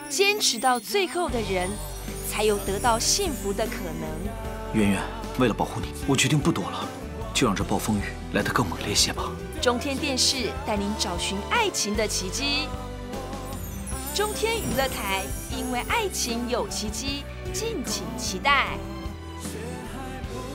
坚持到最后的人，才有得到幸福的可能。 圆圆，为了保护你，我决定不躲了，就让这暴风雨来得更猛烈些吧。 中天电视带您找寻爱情的奇迹。中天娱乐台，因为爱情有奇迹，敬请期待。